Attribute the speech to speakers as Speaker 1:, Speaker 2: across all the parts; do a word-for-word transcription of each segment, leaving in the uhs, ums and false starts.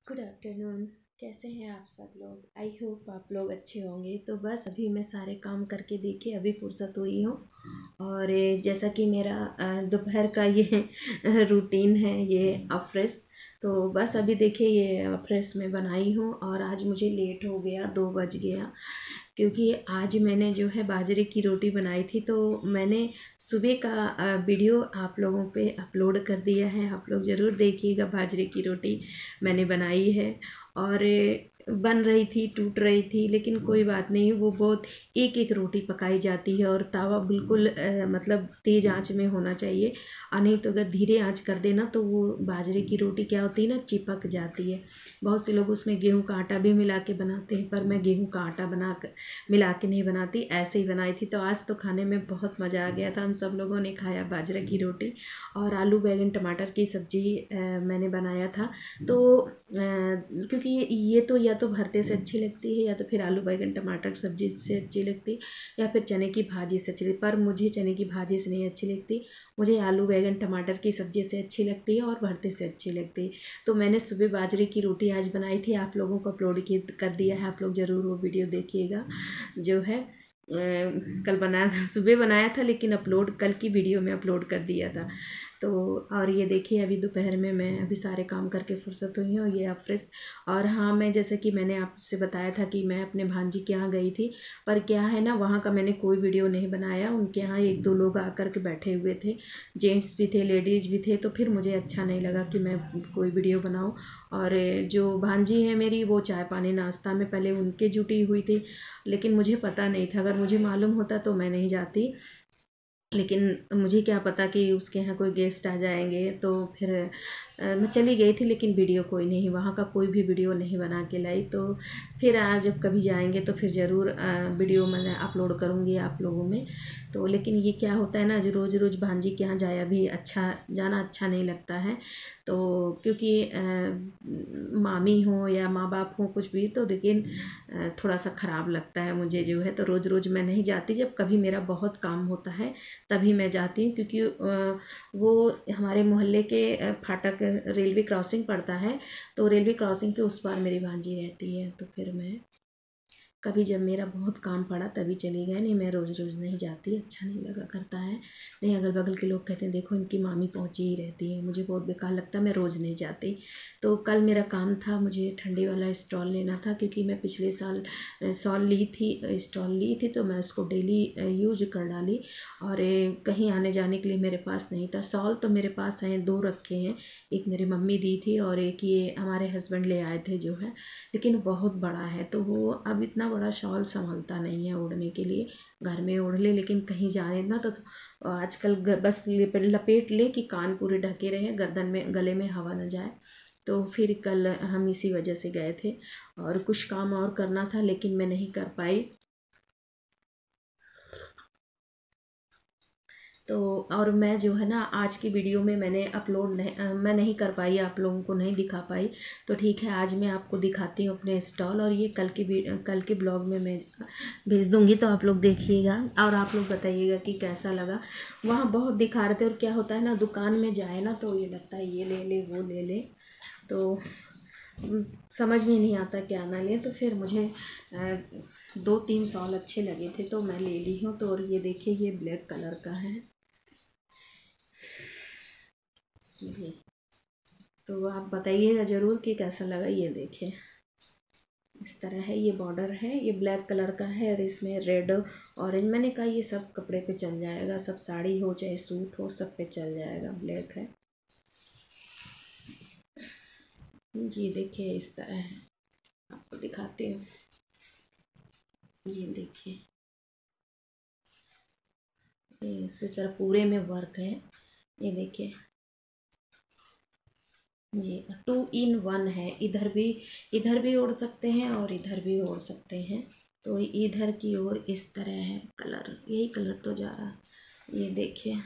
Speaker 1: Good afternoon. कैसे हैं आप सब लोग? आई होप आप लोग अच्छे होंगे। तो बस अभी मैं सारे काम करके देखिए अभी फुर्सत हुई हूँ। और ये जैसा कि मेरा अ, दोपहर का ये रूटीन है, ये अफ्रेश। तो बस अभी देखिए ये अफ्रेश में बनाई हूँ और आज मुझे लेट हो गया, दो बज गया। क्योंकि आज मैंने जो है बाजरे की रोटी बनाई थी, तो मैंने सुबह का अ, वीडियो आप लोगों पे अपलोड कर दिया है। आप लोग ज़रूर देखिएगा, बाजरे की रोटी मैंने बनाई है। और बन रही थी, टूट रही थी, लेकिन कोई बात नहीं, वो बहुत एक एक रोटी पकाई जाती है। और तावा बिल्कुल अ, मतलब तेज़ आंच में होना चाहिए, और नहीं तो अगर धीरे आंच कर देना तो वो बाजरे की रोटी क्या होती है ना, चिपक जाती है। बहुत से लोग उसमें गेहूं का आटा भी मिला के बनाते हैं, पर मैं गेहूं का आटा बना कर मिला के नहीं बनाती, ऐसे ही बनाई थी। तो आज तो खाने में बहुत मज़ा आ गया था। हम सब लोगों ने खाया बाजरे की रोटी और आलू बैंगन टमाटर की सब्ज़ी मैंने बनाया था। तो अ, क्योंकि ये ये तो या तो भरते से अच्छी लगती है, या तो फिर आलू बैंगन टमाटर सब्जी से अच्छी लगती है, या फिर चने की भाजी से अच्छी लगती। पर मुझे चने की भाजी से नहीं अच्छी लगती, मुझे आलू बैंगन टमाटर की सब्जी से अच्छी लगती है और भरते से अच्छी लगती है। तो मैंने सुबह बाजरे की रोटी आज बनाई थी, आप लोगों को अपलोड की कर दिया है। आप लोग ज़रूर वो वीडियो देखिएगा जो है। अ, कल बनाया सुबह बनाया था, लेकिन अपलोड कल की वीडियो में अपलोड कर दिया था। तो और ये देखिए अभी दोपहर में मैं अभी सारे काम करके फुर्सत हुई हूँ, ये अफ्रेश। और हाँ, मैं जैसे कि मैंने आपसे बताया था कि मैं अपने भांजी के यहाँ गई थी, पर क्या है ना, वहाँ का मैंने कोई वीडियो नहीं बनाया। उनके यहाँ एक दो लोग आकर के बैठे हुए थे, जेंट्स भी थे, लेडीज़ भी थे, तो फिर मुझे अच्छा नहीं लगा कि मैं कोई वीडियो बनाऊँ। और जो भांजी है मेरी, वो चाय पानी नाश्ता में पहले उनके जुटी हुई थी, लेकिन मुझे पता नहीं था। अगर मुझे मालूम होता तो मैं नहीं जाती, लेकिन मुझे क्या पता कि उसके यहाँ कोई गेस्ट आ जाएंगे। तो फिर अ, मैं चली गई थी, लेकिन वीडियो कोई नहीं, वहाँ का कोई भी वीडियो नहीं बना के लाई। तो फिर आज जब कभी जाएंगे तो फिर ज़रूर वीडियो मैं अपलोड करूँगी आप लोगों में। तो लेकिन ये क्या होता है ना, जो रोज़ रोज़ भांजी के यहाँ जाया भी अच्छा, जाना अच्छा नहीं लगता है। तो क्योंकि अ, मामी हो या माँ बाप हो कुछ भी, तो लेकिन अ, थोड़ा सा ख़राब लगता है मुझे जो है। तो रोज़ रोज़ मैं नहीं जाती, जब कभी मेरा बहुत काम होता है तभी मैं जाती हूँ। क्योंकि अ, वो हमारे मोहल्ले के अ, फाटक रेलवे क्रॉसिंग पड़ता है, तो रेलवे क्रॉसिंग के उस पार मेरी भांजी रहती है। तो फिर मैं कभी जब मेरा बहुत काम पड़ा तभी चली गई, नहीं मैं रोज़ रोज़ नहीं जाती, अच्छा नहीं लगा करता है। नहीं, अगल बगल के लोग कहते हैं देखो इनकी मामी पहुँची ही रहती है, मुझे बहुत बेकार लगता है, मैं रोज़ नहीं जाती। तो कल मेरा काम था, मुझे ठंडी वाला स्टॉल लेना था, क्योंकि मैं पिछले साल शॉल ली थी, स्टॉल ली थी, तो मैं उसको डेली यूज कर डाली। और ए, कहीं आने जाने के लिए मेरे पास नहीं था। शॉल तो मेरे पास हैं, दो रखे हैं, एक मेरी मम्मी दी थी और एक ये हमारे हस्बैंड ले आए थे जो है, लेकिन बहुत बड़ा है, तो वो अब इतना बड़ा शॉल संभलता नहीं है ओढ़ने के लिए। घर में ओढ़ ले, लेकिन कहीं जाए ना तो, तो आजकल ग- बस लिप- लपेट ले कि कान पूरे ढके रहे, गर्दन में गले में हवा न जाए। तो फिर कल हम इसी वजह से गए थे, और कुछ काम और करना था लेकिन मैं नहीं कर पाई। तो और मैं जो है ना, आज की वीडियो में मैंने अपलोड नहीं अ, मैं नहीं कर पाई, आप लोगों को नहीं दिखा पाई। तो ठीक है, आज मैं आपको दिखाती हूँ अपने स्टॉल, और ये कल की वी- कल के ब्लॉग में मैं भेज दूँगी, तो आप लोग देखिएगा और आप लोग बताइएगा कि कैसा लगा। वहाँ बहुत दिखा रहे थे, और क्या होता है ना, दुकान में जाए ना तो ये लगता है ये ले ले वो ले ले, तो उम, समझ में नहीं आता क्या ना ले। तो फिर मुझे अ, दो तीन शॉल अच्छे लगे थे तो मैं ले ली हूँ। तो और ये देखिए, ये ब्लैक कलर का है ये। तो आप बताइएगा ज़रूर कि कैसा लगा। ये देखिए, इस तरह है, ये बॉर्डर है, ये ब्लैक कलर का है, और इसमें रेड ऑरेंज। मैंने कहा ये सब कपड़े पे चल जाएगा, सब साड़ी हो चाहे सूट हो, सब पे चल जाएगा। ब्लैक है, ये देखिए इस तरह है, आपको दिखाती हूँ। ये देखिए, ये इसी तरह पूरे में वर्क है। ये देखिए, ये टू इन वन है, इधर भी इधर भी ओढ़ सकते हैं और इधर भी ओढ़ सकते हैं। तो इधर की ओर इस तरह है, कलर यही कलर तो जा रहा है। ये देखिए,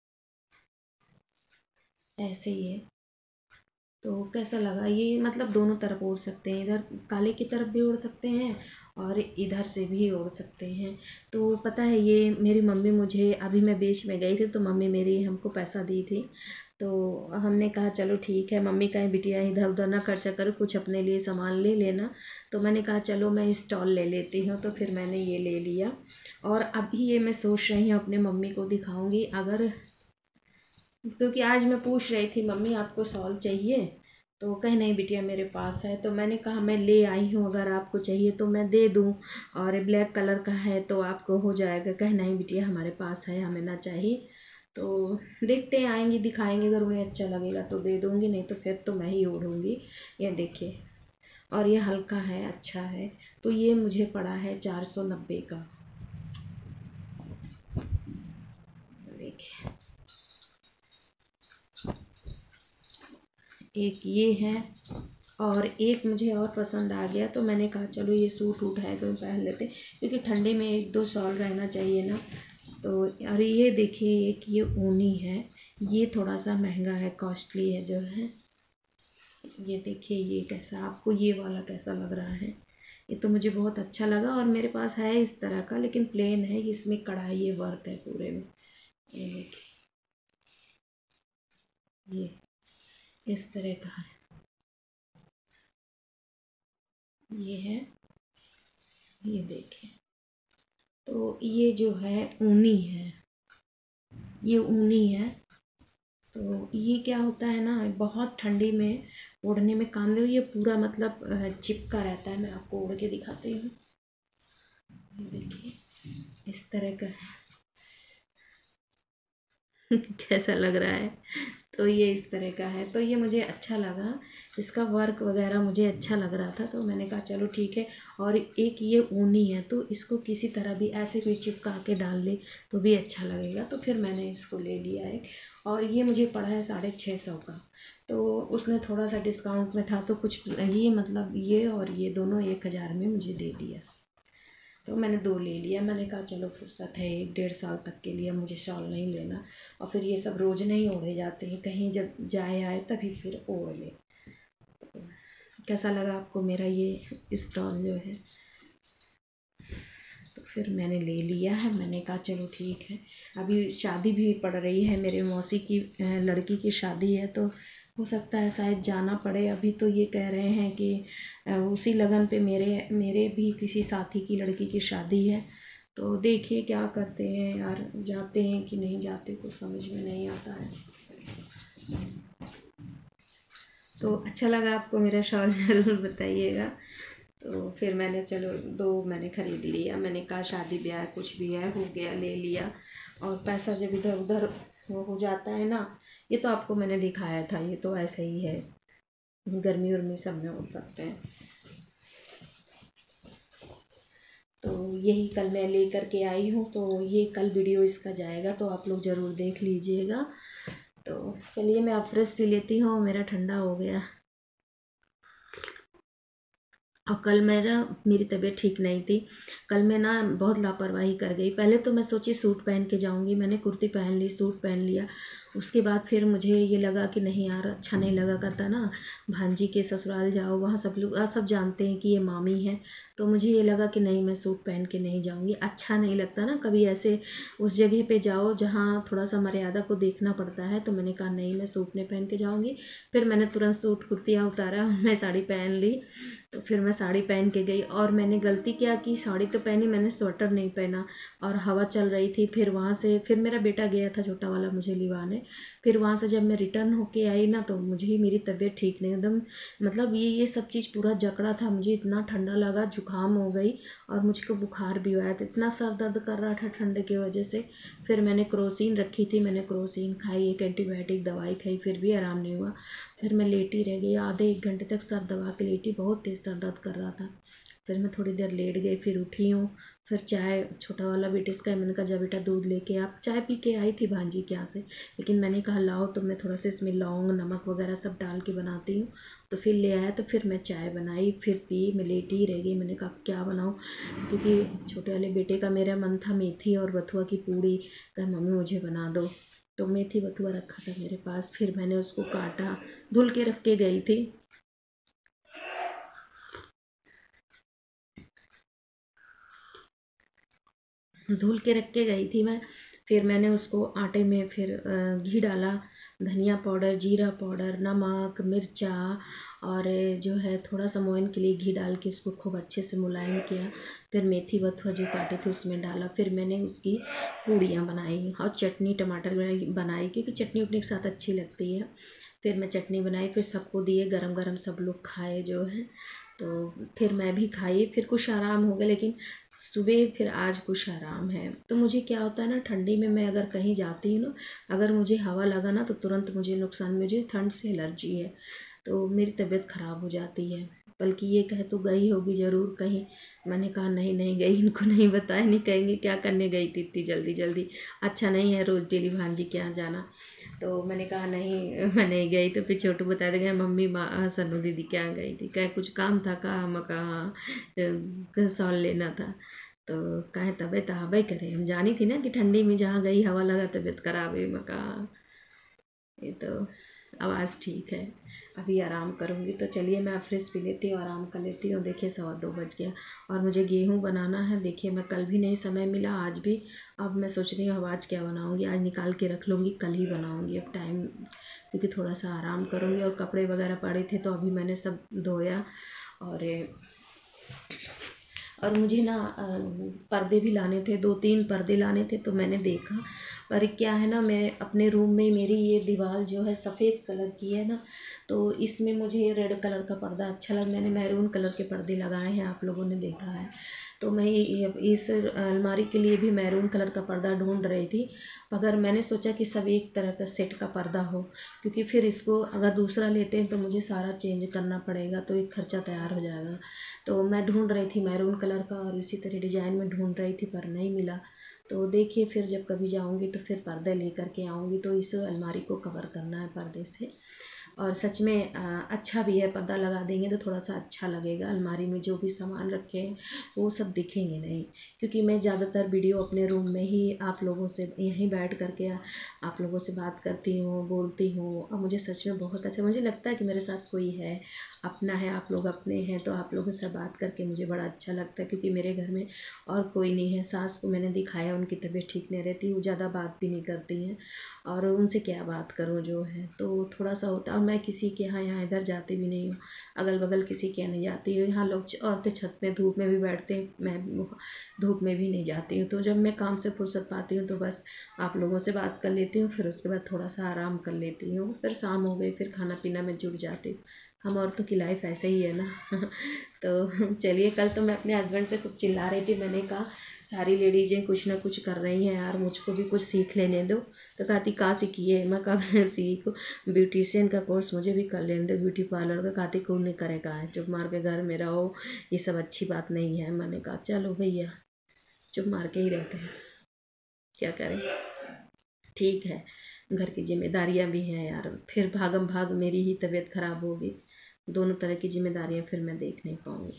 Speaker 1: ऐसे ही है। तो कैसा लगा ये? मतलब दोनों तरफ ओढ़ सकते हैं, इधर काले की तरफ भी ओढ़ सकते हैं और इधर से भी ओढ़ सकते हैं। तो पता है, ये मेरी मम्मी मुझे, अभी मैं बीच में गई थी तो मम्मी मेरी हमको पैसा दी थी, तो हमने कहा चलो ठीक है, मम्मी कहें बिटिया इधर उधर ना खर्चा करो, कुछ अपने लिए सामान ले लेना। तो मैंने कहा चलो मैं स्टॉल ले लेती हूँ, तो फिर मैंने ये ले लिया। और अभी ये मैं सोच रही हूँ अपने मम्मी को दिखाऊंगी, अगर, क्योंकि आज मैं पूछ रही थी मम्मी आपको शॉल चाहिए, तो कहीं नहीं बिटिया मेरे पास है। तो मैंने कहा मैं ले आई हूँ, अगर आपको चाहिए तो मैं दे दूँ, और ब्लैक कलर का है तो आपको हो जाएगा। कहीं नहीं बिटिया हमारे पास है, हमें ना चाहिए। तो देखते हैं, आएंगी दिखाएंगे, अगर उन्हें अच्छा लगेगा तो दे दूँगी, नहीं तो फिर तो मैं ही ओढ़ूँगी। ये देखिए, और ये हल्का है, अच्छा है। तो ये मुझे पड़ा है चार सौ नब्बे का। देखिए, एक ये है, और एक मुझे और पसंद आ गया, तो मैंने कहा चलो ये सूट वूट है तो पहन लेते, क्योंकि ठंडे में एक दो शॉल रहना चाहिए ना। तो अरे ये देखिए, एक ये ऊनी है, ये थोड़ा सा महंगा है, कॉस्टली है जो है। ये देखिए, ये कैसा, आपको ये वाला कैसा लग रहा है? ये तो मुझे बहुत अच्छा लगा, और मेरे पास है इस तरह का, लेकिन प्लेन है, इसमें कढ़ाई वर्क है पूरे में। ये देखिए, ये इस तरह का है, ये है, ये देखिए। तो ये जो है ऊनी है, ये ऊनी है। तो ये क्या होता है ना, बहुत ठंडी में ओढ़ने में काम दे, ये पूरा मतलब अ, चिपका रहता है। मैं आपको ओढ़ के दिखाती हूँ, ये देखिए इस तरह का है। कैसा लग रहा है? तो ये इस तरह का है, तो ये मुझे अच्छा लगा, इसका वर्क वगैरह मुझे अच्छा लग रहा था, तो मैंने कहा चलो ठीक है। और एक ये ऊनी है, तो इसको किसी तरह भी ऐसे कोई चिपका के डाल ले तो भी अच्छा लगेगा, तो फिर मैंने इसको ले लिया है। और ये मुझे पड़ा है साढ़े छः सौ का। तो उसने थोड़ा सा डिस्काउंट में था, तो कुछ ये मतलब ये और ये दोनों एक हज़ार में मुझे दे दिया। तो मैंने दो ले लिया, मैंने कहा चलो फुर्सत है, एक डेढ़ साल तक के लिए मुझे शॉल नहीं लेना, और फिर ये सब रोज़ नहीं ओढ़े जाते हैं, कहीं जब जाए आए तभी फिर ओढ़ ले। तो कैसा लगा आपको मेरा ये स्टॉल जो है? तो फिर मैंने ले लिया है, मैंने कहा चलो ठीक है। अभी शादी भी पड़ रही है, मेरे मौसी की अ, लड़की की शादी है, तो हो सकता है शायद जाना पड़े। अभी तो ये कह रहे हैं कि अ, उसी लगन पे मेरे मेरे भी किसी साथी की लड़की की शादी है। तो देखिए क्या करते हैं यार, जाते हैं कि नहीं जाते, कुछ समझ में नहीं आता है। तो अच्छा लगा आपको मेरा शॉल ज़रूर बताइएगा। तो फिर मैंने चलो दो मैंने ख़रीद लिया, मैंने कहा शादी ब्याह कुछ भी है, हो गया ले लिया। और पैसा जब इधर उधर वो हो जाता है ना, ये तो आपको मैंने दिखाया था, ये तो ऐसे ही है, गर्मी उर्मी सब में हो सकते हैं। तो यही कल मैं लेकर के आई हूँ, तो ये कल वीडियो इसका जाएगा, तो आप लोग ज़रूर देख लीजिएगा। तो चलिए मैं अब फ्रेश पी लेती हूँ, मेरा ठंडा हो गया। और कल मेरा मेरी तबीयत ठीक नहीं थी, कल मैं ना बहुत लापरवाही कर गई। पहले तो मैं सोची सूट पहन के जाऊंगी, मैंने कुर्ती पहन ली, सूट पहन लिया। उसके बाद फिर मुझे ये लगा कि नहीं यार, अच्छा नहीं लगा करता ना, भांजी के ससुराल जाओ, वहाँ सब लोग आ, सब जानते हैं कि ये मामी है। तो मुझे ये लगा कि नहीं, मैं सूट पहन के नहीं जाऊँगी, अच्छा नहीं लगता ना कभी ऐसे उस जगह पे जाओ जहाँ थोड़ा सा मर्यादा को देखना पड़ता है। तो मैंने कहा नहीं, मैं सूट नहीं पहन के जाऊँगी। फिर मैंने तुरंत सूट कुर्तियाँ उतारा, मैं साड़ी पहन ली। तो फिर मैं साड़ी पहन के गई, और मैंने गलती क्या की, साड़ी तो पहनी, मैंने स्वेटर नहीं पहना, और हवा चल रही थी। फिर वहाँ से फिर मेरा बेटा गया था छोटा वाला मुझे लिवाने। फिर वहाँ से जब मैं रिटर्न होके आई ना, तो मुझे ही मेरी तबीयत ठीक नहीं, एकदम मतलब ये ये सब चीज़ पूरा जकड़ा था, मुझे इतना ठंडा लगा, जुकाम हो गई, और मुझको बुखार भी आया था, इतना सर दर्द कर रहा था ठंडे की वजह से। फिर मैंने क्रोसिन रखी थी, मैंने क्रोसिन खाई, एक एंटीबायोटिक दवाई खाई, फिर भी आराम नहीं हुआ। फिर मैं लेटी रह गई, आधे एक घंटे तक सर दबा के लेटी, बहुत तेज़ सर दर्द कर रहा था। फिर मैं थोड़ी देर लेट गई, फिर उठी हूँ। फिर चाय, छोटा वाला बेटे इसका है, मैंने कहा जा बेटा दूध लेके आप, चाय पी के आई थी भांजी के यहाँ से, लेकिन मैंने कहा लाओ तो मैं थोड़ा सा इसमें लौंग नमक वगैरह सब डाल के बनाती हूँ। तो फिर ले आया, तो फिर मैं चाय बनाई, फिर पी, मैं लेटी ही रह गई। मैंने कहा अब क्या बनाऊँ, क्योंकि छोटे वाले बेटे का मेरा मन था मेथी और बथुआ की पूड़ी, कहा मम्मी मुझे बना दो। तो मेथी बथुआ रखा था मेरे पास, फिर मैंने उसको काटा, धुल के रख के गई थी। धुल के रख के गई थी मैं। फिर मैंने उसको आटे में फिर अ, घी डाला, धनिया पाउडर, जीरा पाउडर, नमक, मिर्चा और जो है थोड़ा सा मोयन के लिए घी डाल के उसको खूब अच्छे से मुलायम किया। फिर मेथी बथुआ जो काटे थे उसमें डाला। फिर मैंने उसकी पूड़ियाँ बनाई और चटनी टमाटर बनाई, क्योंकि चटनी उटनी के साथ अच्छी लगती है। फिर मैं चटनी बनाई, फिर सबको दिए, गरम गरम सब लोग खाए जो है। तो फिर मैं भी खाई, फिर कुछ आराम हो गया। लेकिन सुबह फिर आज कुछ आराम है। तो मुझे क्या होता है ना, ठंडी में मैं अगर कहीं जाती हूँ ना, अगर मुझे हवा लगा ना तो तुरंत मुझे नुकसान, मुझे ठंड से एलर्जी है, तो मेरी तबीयत ख़राब हो जाती है। बल्कि ये कहे तो गई होगी ज़रूर कहीं। मैंने कहा नहीं नहीं गई, इनको नहीं बताया, नहीं कहेंगे क्या करने गई थी इतनी जल्दी जल्दी, अच्छा नहीं है रोज़ डेली भांजी के यहाँ जाना। तो मैंने कहा नहीं मैं नहीं गई। तो फिर छोटू बता देगा मम्मी माँ सन्नू दीदी के यहाँ गई थी, कहे कुछ काम था, कहा मैं कहा सॉल लेना था। तो कहे तबीयत आवे करे, हम जानी थी ना कि ठंडी में जहाँ गई हवा लगा तबीयत खराब हुई। मैं कहा ये तो आवाज़ ठीक है, अभी आराम करूँगी। तो चलिए मैं फ्रेश पी लेती हूँ, आराम कर लेती हूँ। देखिए सवा दो बज गया और मुझे गेहूँ बनाना है। देखिए मैं कल भी नहीं समय मिला, आज भी। अब मैं सोच रही हूँ अब आज क्या बनाऊँगी, आज निकाल के रख लूँगी, कल ही बनाऊँगी अब टाइम, क्योंकि थोड़ा सा आराम करूँगी। और कपड़े वगैरह पड़े थे तो अभी मैंने सब धोया। और और मुझे ना पर्दे भी लाने थे, दो तीन पर्दे लाने थे। तो मैंने देखा, पर क्या है ना, मैं अपने रूम में, मेरी ये दीवार जो है सफ़ेद कलर की है ना, तो इसमें मुझे रेड कलर का पर्दा अच्छा लगा। मैंने मैरून कलर के पर्दे लगाए हैं, आप लोगों ने देखा है। तो मैं इस अलमारी के लिए भी मैरून कलर का पर्दा ढूंढ रही थी, मगर मैंने सोचा कि सब एक तरह का सेट का पर्दा हो, क्योंकि फिर इसको अगर दूसरा लेते हैं तो मुझे सारा चेंज करना पड़ेगा, तो एक खर्चा तैयार हो जाएगा। तो मैं ढूंढ रही थी मैरून कलर का और इसी तरह डिजाइन में ढूंढ रही थी, पर नहीं मिला। तो देखिए फिर जब कभी जाऊंगी तो फिर पर्दे लेकर के आऊँगी। तो इस अलमारी को कवर करना है पर्दे से। और सच में अच्छा भी है, पर्दा लगा देंगे तो थोड़ा सा अच्छा लगेगा। अलमारी में जो भी सामान रखे हैं वो सब दिखेंगे नहीं, क्योंकि मैं ज़्यादातर वीडियो अपने रूम में ही आप लोगों से यहीं बैठ करके आप लोगों से बात करती हूँ, बोलती हूँ। और मुझे सच में बहुत अच्छा, मुझे लगता है कि मेरे साथ कोई है, अपना है, आप लोग अपने हैं। तो आप लोगों से बात करके मुझे बड़ा अच्छा लगता है, क्योंकि मेरे घर में और कोई नहीं है। सास को मैंने दिखाया, उनकी तबीयत ठीक नहीं रहती, वो ज़्यादा बात भी नहीं करती हैं, और उनसे क्या बात करूँ जो है। तो थोड़ा सा होता है। और मैं किसी के यहाँ यहाँ इधर जाती भी नहीं हूँ, अगल बगल किसी के यहाँ नहीं जाती हूँ। यहाँ लोग औरतें छत में धूप में भी बैठते हैं, मैं धूप में भी नहीं जाती हूँ। तो जब मैं काम से फुर्सत पाती हूँ तो बस आप लोगों से बात कर लेती हूँ, फिर उसके बाद थोड़ा सा आराम कर लेती हूँ। फिर शाम हो गई, फिर खाना पीना में जुट जाती हूँ। हम औरतों की लाइफ ऐसे ही है ना। तो चलिए, कल तो मैं अपने हस्बैंड से कुछ चिल्ला रही थी, मैंने कहा सारी लेडीजें कुछ ना कुछ कर रही हैं यार, मुझको भी कुछ सीख लेने दो। तो कहती कहाँ सीखिए, मैं कहा सीखो, ब्यूटिशियन का कोर्स मुझे भी कर लेने दो, ब्यूटी पार्लर का। कहती कौन नहीं करेगा है, चुप मार के घर में रहो, ये सब अच्छी बात नहीं है। मैंने कहा चलो भैया, चुप मार के ही रहते हैं, क्या करें, ठीक है। घर की जिम्मेदारियां भी हैं यार, फिर भागम भाग मेरी ही तबीयत खराब होगी, दोनों तरह की जिम्मेदारियां फिर मैं देख नहीं पाऊँगी।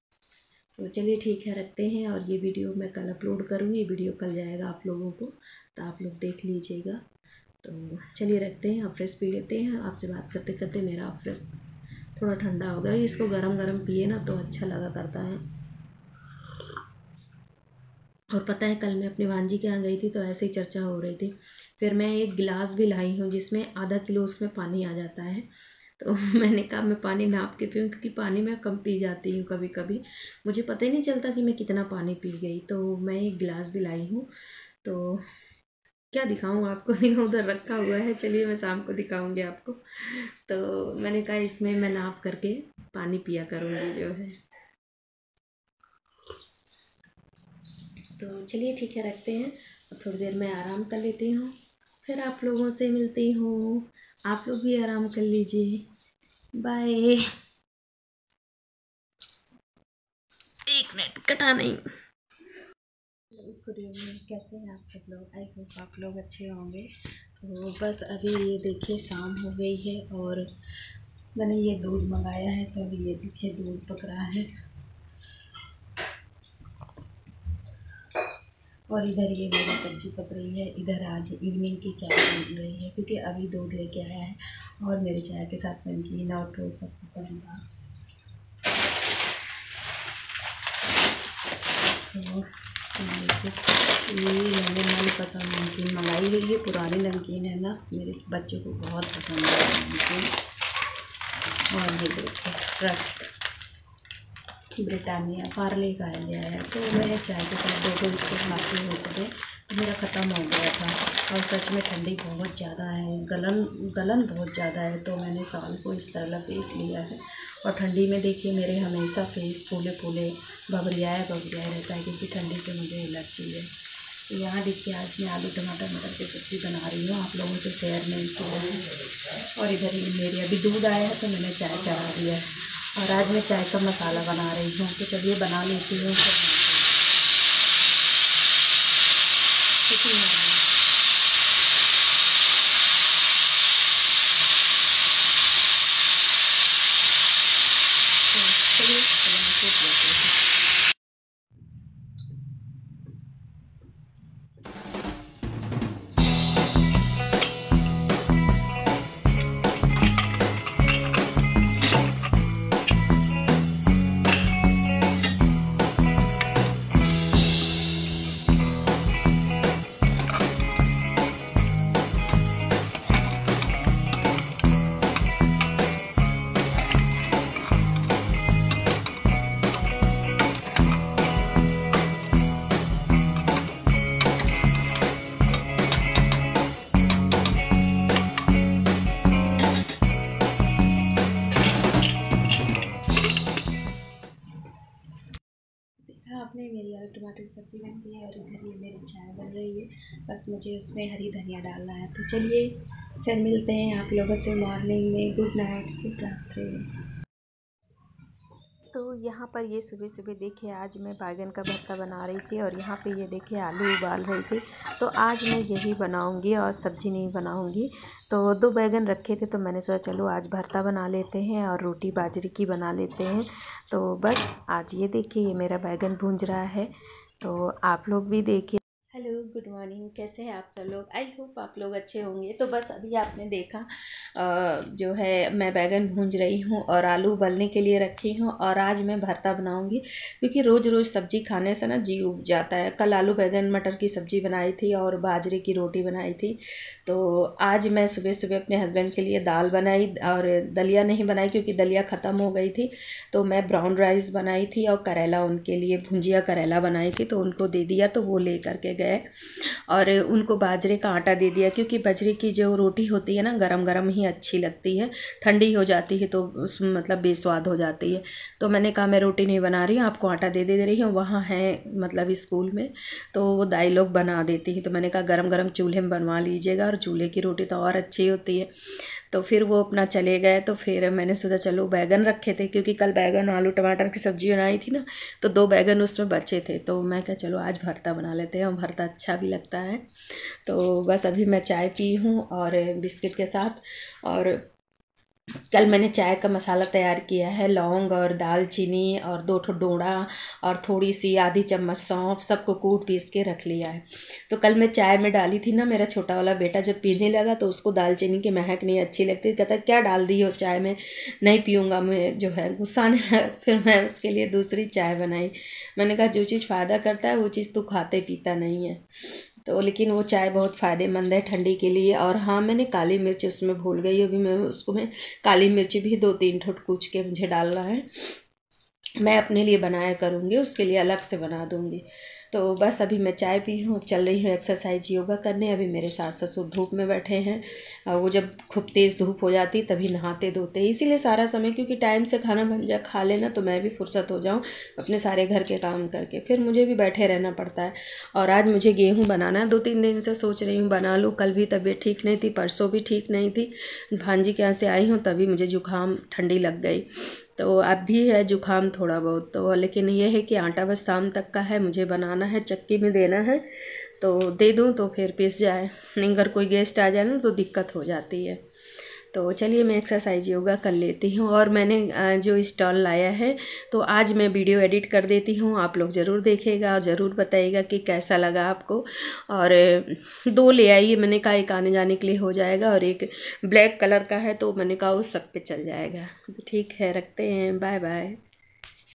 Speaker 1: तो चलिए ठीक है, रखते हैं। और ये वीडियो मैं कल अपलोड करूँगी, ये वीडियो कल जाएगा आप लोगों को, तो आप लोग देख लीजिएगा। तो चलिए रखते हैं, आप फ्रेश पी लेते हैं। आपसे बात करते करते मेरा फ्रेश थोड़ा ठंडा हो गया, इसको गरम गरम पिए ना तो अच्छा लगा करता है। और पता है कल मैं अपनी भांजी के यहाँ गई थी तो ऐसे ही चर्चा हो रही थी। फिर मैं एक गिलास भी लाई हूँ जिसमें आधा किलो उसमें पानी आ जाता है। तो मैंने कहा मैं पानी नाप के पीऊँ, क्योंकि पानी मैं कम पी जाती हूँ कभी कभी, मुझे पता ही नहीं चलता कि मैं कितना पानी पी गई। तो मैं एक गिलास भी लाई हूँ। तो क्या दिखाऊँ आपको, उधर रखा हुआ है, चलिए मैं शाम को दिखाऊंगी आपको। तो मैंने कहा इसमें मैं नाप करके पानी पिया करूँगी जो है। तो चलिए ठीक है, रखते हैं। और थोड़ी देर मैं आराम कर लेती हूँ, फिर आप लोगों से मिलती हूँ। आप लोग भी आराम कर लीजिए, बाय। एक मिनट, कटा नहीं। गुड इवनिंग, कैसे हैं आप सब लोग? आई होप आप लोग अच्छे होंगे। तो बस अभी ये देखिए शाम हो गई है और मैंने ये दूध मंगाया है, तो अभी ये देखिए दूध पक रहा है। और इधर ये मेरी सब्जी पक रही है। इधर आज इवनिंग की चाय बन रही है, क्योंकि अभी दूध लेके आया है और मेरे चाय के साथ नमकीन और टोस्ट सब बनेगा। तो ये मैंने मनपसंद नमकीन मंगाई हुई है, पुरानी नमकीन है ना, मेरे बच्चे को बहुत पसंद है नमकीन। और ये देखो ट्रस्ट ब्रिटानिया पार्ले का ले आया, तो मैं चाय के साथ दो दो इसको खाती हूँ सुबह, तो मेरा ख़त्म हो गया था। और सच में ठंडी बहुत ज़्यादा है, गलन गलन बहुत ज़्यादा है, तो मैंने साल को इस तरह लपेट लिया है। और ठंडी में देखिए मेरे हमेशा फेस फूले फूले भबरियाया भबरियाया रहता है, क्योंकि ठंडी से मुझे एलर्जी है। तो यहाँ देखिए आज मैं आलू टमाटर मटर की सब्ज़ी बना रही हूँ, आप लोगों से शेयर नहीं किया है। और इधर ये मेरे अभी दूध आया है, तो मैंने चाय चढ़ा दिया है। और आज मैं चाय का मसाला बना रही हूँ, तो चलिए बना लेती हूँ। चलिए आपने मेरी आलू टमाटर की सब्ज़ी बन गई है, और इधर ये मेरी चाय बन रही है। बस मुझे उसमें हरी धनिया डालना है। तो चलिए फिर मिलते हैं आप लोगों से मॉर्निंग में। गुड नाइट, शुभ रात्रि। तो यहाँ पर ये सुबह सुबह देखिए आज मैं बैगन का भरता बना रही थी, और यहाँ पे ये देखिए आलू उबाल रही थी। तो आज मैं यही बनाऊँगी और सब्ज़ी नहीं बनाऊँगी। तो दो बैगन रखे थे, तो मैंने सोचा चलो आज भरता बना लेते हैं और रोटी बाजरे की बना लेते हैं। तो बस आज ये देखिए ये मेरा बैगन भूंज रहा है, तो आप लोग भी देखिए। हेलो, गुड मॉर्निंग, कैसे हैं आप सब लोग? आई होप आप लोग अच्छे होंगे। तो बस अभी आपने देखा आ, जो है मैं बैगन भूंज रही हूँ और आलू उबलने के लिए रखी हूँ, और आज मैं भरता बनाऊँगी, क्योंकि रोज़ रोज़ सब्ज़ी खाने से ना जी उब जाता है। कल आलू बैगन मटर की सब्ज़ी बनाई थी और बाजरे की रोटी बनाई थी। तो आज मैं सुबह सुबह अपने हस्बैंड के लिए दाल बनाई, और दलिया नहीं बनाई क्योंकि दलिया ख़त्म हो गई थी। तो मैं ब्राउन राइस बनाई थी, और करेला उनके लिए भुंजिया करेला बनाई थी, तो उनको दे दिया, तो वो ले करके गए। और उनको बाजरे का आटा दे दिया, क्योंकि बाजरे की जो रोटी होती है ना गरम गरम ही अच्छी लगती है, ठंडी हो जाती है तो उसमें मतलब बेस्वाद हो जाती है। तो मैंने कहा मैं रोटी नहीं बना रही हूँ, आपको आटा दे दे रही हूँ, वहाँ है मतलब स्कूल में, तो वो दाई लोग बना देती हैं। तो मैंने कहा गरम गरम चूल्हे में बनवा लीजिएगा, और चूल्हे की रोटी तो और अच्छी होती है। तो फिर वो अपना चले गए। तो फिर मैंने सोचा चलो बैगन रखे थे, क्योंकि कल बैगन आलू टमाटर की सब्ज़ी बनाई थी ना, तो दो बैगन उसमें बचे थे, तो मैं कहा चलो आज भरता बना लेते हैं, और भरता अच्छा भी लगता है। तो बस अभी मैं चाय पी हूँ और बिस्किट के साथ। और कल मैंने चाय का मसाला तैयार किया है, लौंग और दालचीनी और दो ठो डोड़ा और थोड़ी सी आधी चम्मच सौंफ, सबको कूट पीस के रख लिया है। तो कल मैं चाय में डाली थी ना, मेरा छोटा वाला बेटा जब पीने लगा तो उसको दालचीनी की महक नहीं अच्छी लगती, कहता क्या डाल दी हो चाय में, नहीं पीऊँगा मैं, जो है गुस्सा आने लगा। फिर मैं उसके लिए दूसरी चाय बनाई। मैंने कहा जो चीज़ फ़ायदा करता है वो चीज़ तू खाते पीता नहीं है। तो लेकिन वो चाय बहुत फ़ायदेमंद है ठंडी के लिए। और हाँ, मैंने काली मिर्च उसमें भूल गई, अभी मैं उसको मैं काली मिर्च भी दो तीन ठो कूच के मुझे डालना है, मैं अपने लिए बनाया करूँगी, उसके लिए अलग से बना दूँगी। तो बस अभी मैं चाय पी हूँ, चल रही हूँ एक्सरसाइज योगा करने। अभी मेरे सास ससुर धूप में बैठे हैं, और वो जब खूब तेज़ धूप हो जाती तभी नहाते धोते, इसीलिए सारा समय, क्योंकि टाइम से खाना बन जा खा लेना तो मैं भी फुर्सत हो जाऊँ अपने सारे घर के काम करके, फिर मुझे भी बैठे रहना पड़ता है। और आज मुझे गेहूँ बनाना है, दो तीन दिन से सोच रही हूँ बना लूँ। कल भी तबीयत ठीक नहीं थी, परसों भी ठीक नहीं थी, भांजी के यहाँ से आई हूँ तभी मुझे जुकाम ठंडी लग गई। तो अब भी है जुकाम थोड़ा बहुत, तो लेकिन ये है कि आटा बस शाम तक का है, मुझे बनाना है, चक्की में देना है, तो दे दूँ तो फिर पिस जाए, नहीं अगर कोई गेस्ट आ जाए ना तो दिक्कत हो जाती है। तो चलिए मैं एक्सरसाइज योगा कर लेती हूँ। और मैंने जो स्टॉल लाया है तो आज मैं वीडियो एडिट कर देती हूँ, आप लोग ज़रूर देखिएगा और ज़रूर बताइएगा कि कैसा लगा आपको। और दो ले आइए, मैंने कहा एक आने जाने के लिए हो जाएगा, और एक ब्लैक कलर का है तो मैंने कहा वो सब पे चल जाएगा। तो ठीक है, रखते हैं, बाय बाय।